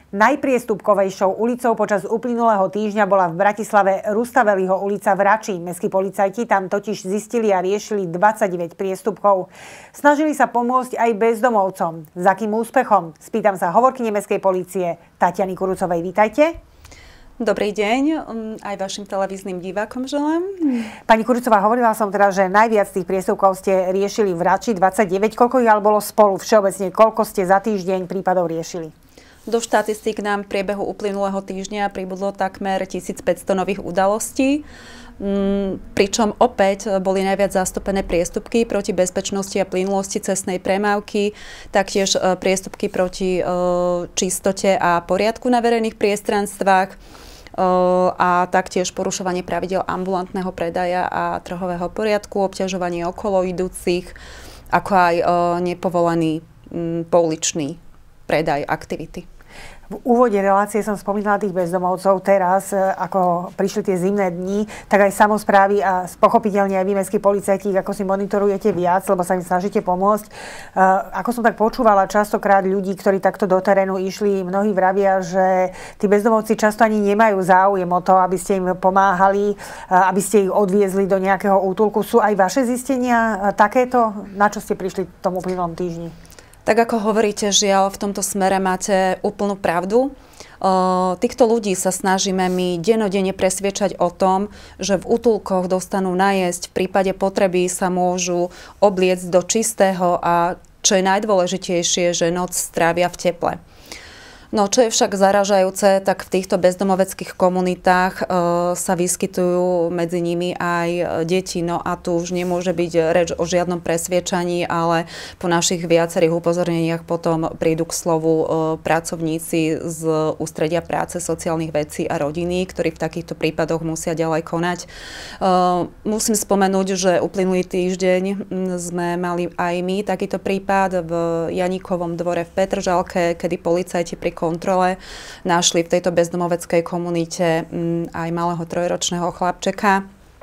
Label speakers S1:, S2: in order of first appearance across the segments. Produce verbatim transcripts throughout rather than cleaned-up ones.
S1: Najpriestupkovejšou ulicou počas uplynulého týždňa bola v Bratislave Rustaveliho ulica v Rači. Mestskí policajti tam totiž zistili a riešili dvadsaťdeväť priestupkov. Snažili sa pomôcť aj bezdomovcom. S akým úspechom? Spýtam sa hovorkyne mestskej polície Tatiany Kurucovej. Vítajte.
S2: Dobrý deň, aj vašim televíznym divákom želám.
S1: Pani Kurucová, hovorila som teda, že najviac tých priestupkov ste riešili v Rači, dvadsaťdeväť. Koľko ich ale bolo spolu všeobecne? Koľko ste za týždeň prípadov riešili?
S2: Do štatistík nám v priebehu uplynulého týždňa pribudlo takmer tisícpäťsto nových udalostí, pričom opäť boli najviac zastúpené priestupky proti bezpečnosti a plynulosti cestnej premávky, taktiež priestupky proti čistote a poriadku na verejných priestranstvách a taktiež porušovanie pravidel ambulantného predaja a trhového poriadku, obťažovanie okolo idúcich, ako aj nepovolený pouličný predaj aktivity.
S1: V úvode relácie som spomínala tých bezdomovcov. Teraz, ako prišli tie zimné dni, tak aj samosprávy a pochopiteľne aj vy, mestskí policajti, ako si monitorujete viac, lebo sa im snažíte pomôcť. Ako som tak počúvala, častokrát ľudí, ktorí takto do terénu išli, mnohí vravia, že tí bezdomovci často ani nemajú záujem o to, aby ste im pomáhali, aby ste ich odviezli do nejakého útulku. Sú aj vaše zistenia takéto? Na čo ste prišli v tom uplynulom týždni?
S2: Tak ako hovoríte, žiaľ, v tomto smere máte úplnú pravdu. Uh, týchto ľudí sa snažíme my denodenne presviečať o tom, že v útulkoch dostanú najesť, v prípade potreby sa môžu obliecť do čistého a čo je najdôležitejšie, že noc strávia v teple. No, čo je však zaražajúce, tak v týchto bezdomoveckých komunitách e, sa vyskytujú medzi nimi aj deti. No a tu už nemôže byť reč o žiadnom presviečaní, ale po našich viacerých upozorneniach potom prídu k slovu e, pracovníci z Ústredia práce, sociálnych vecí a rodiny, ktorí v takýchto prípadoch musia ďalej konať. E, musím spomenúť, že uplynulý týždeň sme mali aj my takýto prípad v Janíkovom dvore v Petržalke, kedy policajti pri kontrole našli v tejto bezdomoveckej komunite aj malého trojročného chlapčeka.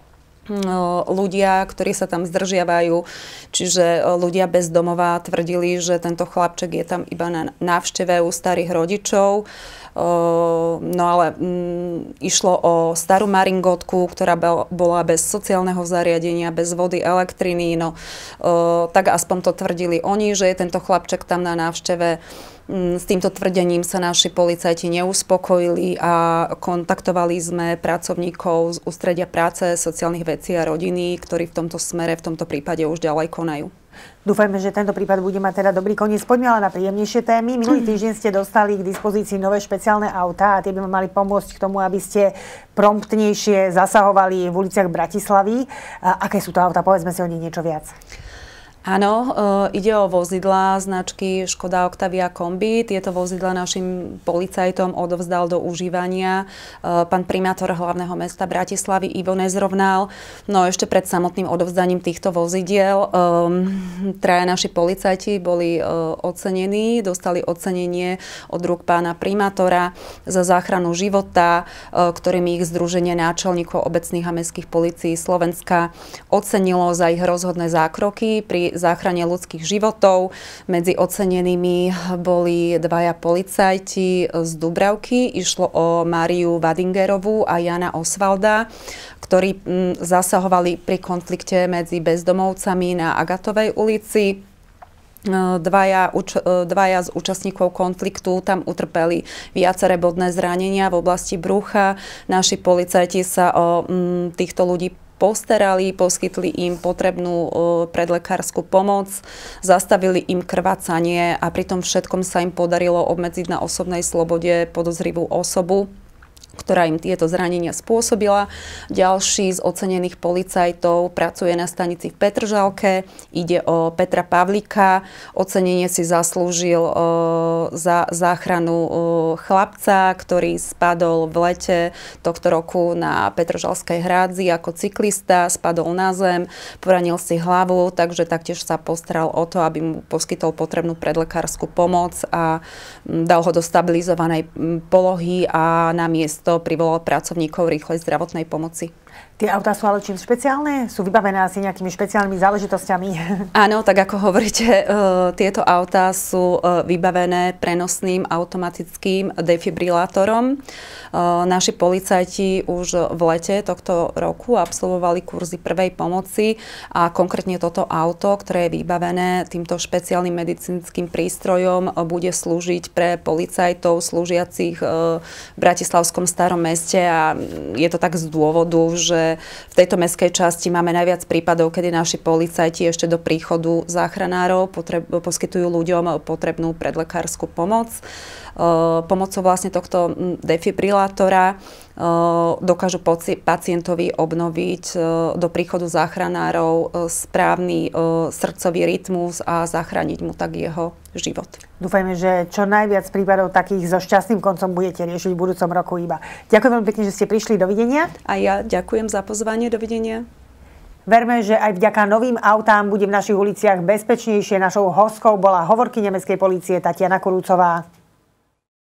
S2: Ľudia, ktorí sa tam zdržiavajú, čiže ľudia bez domova, tvrdili, že tento chlapček je tam iba na návšteve u starých rodičov. No ale mm, išlo o starú maringotku, ktorá bola bez sociálneho zariadenia, bez vody, elektriny. No, tak aspoň to tvrdili oni, že je tento chlapček tam na návšteve. S týmto tvrdením sa naši policajti neuspokojili a kontaktovali sme pracovníkov z Ústredia práce, sociálnych vecí a rodiny, ktorí v tomto smere, v tomto prípade už ďalej konajú.
S1: Dúfajme, že tento prípad bude mať teda dobrý koniec. Poďme ale na príjemnejšie témy. Minulý týždeň ste dostali k dispozícii nové špeciálne autá a tie by mali pomôcť k tomu, aby ste promptnejšie zasahovali v uliciach Bratislavy. A aké sú to autá? Povedzme si o nich niečo viac.
S2: Áno, e, ide o vozidlá značky Škoda Octavia Kombi. Tieto vozidlá našim policajtom odovzdal do užívania e, pán primátor hlavného mesta Bratislavy Ivo Nezrovnal. No ešte pred samotným odovzdaním týchto vozidiel e, traja naši policajti boli e, ocenení, dostali ocenenie od rúk pána primátora za záchranu života, e, ktorým ich Združenie náčelníkov obecných a mestských polícií Slovenska ocenilo za ich rozhodné zákroky pri záchrane ľudských životov. Medzi ocenenými boli dvaja policajti z Dubravky. Išlo o Máriu Vadingerovú a Jana Osvalda, ktorí zasahovali pri konflikte medzi bezdomovcami na Agatovej ulici. Dvaja, uč, dvaja z účastníkov konfliktu tam utrpeli viaceré bodné zranenia v oblasti brucha. Naši policajti sa o m, týchto ľudí postarali, poskytli im potrebnú predlekárskú pomoc, zastavili im krvácanie a pri tom všetkom sa im podarilo obmedziť na osobnej slobode podozrivú osobu, ktorá im tieto zranenia spôsobila. Ďalší z ocenených policajtov pracuje na stanici v Petržalke. Ide o Petra Pavlíka. Ocenenie si zaslúžil uh, za záchranu uh, chlapca, ktorý spadol v lete tohto roku na Petržalskej hrádzi ako cyklista. Spadol na zem, poranil si hlavu, takže taktiež sa postaral o to, aby mu poskytol potrebnú predlekárskú pomoc a um, dal ho do stabilizovanej um, polohy a na miesto to privolal pracovníkov rýchlej zdravotnej pomoci.
S1: Tie autá sú ale čím špeciálne? Sú vybavené asi nejakými špeciálnymi záležitosťami?
S2: Áno, tak ako hovoríte, tieto autá sú vybavené prenosným automatickým defibrilátorom. Naši policajti už v lete tohto roku absolvovali kurzy prvej pomoci a konkrétne toto auto, ktoré je vybavené týmto špeciálnym medicínskym prístrojom, bude slúžiť pre policajtov slúžiacich v Bratislavskom Starom meste a je to tak z dôvodu, že v tejto mestskej časti máme najviac prípadov, kedy naši policajti ešte do príchodu záchranárov potreb, poskytujú ľuďom potrebnú predlekárskú pomoc. Pomocou vlastne tohto defibrilátora dokážu pacientovi obnoviť do príchodu záchranárov správny srdcový rytmus a zachrániť mu tak jeho život.
S1: Dúfajme, že čo najviac prípadov takých so šťastným koncom budete riešiť v budúcom roku iba. Ďakujem veľmi pekne, že ste prišli. Dovidenia.
S2: A ja ďakujem za pozvanie. Dovidenia.
S1: Verme, že aj vďaka novým autám bude v našich uliciach bezpečnejšie. Našou hostkou bola hovorkyňa mestskej polície Tatiana Kurucová.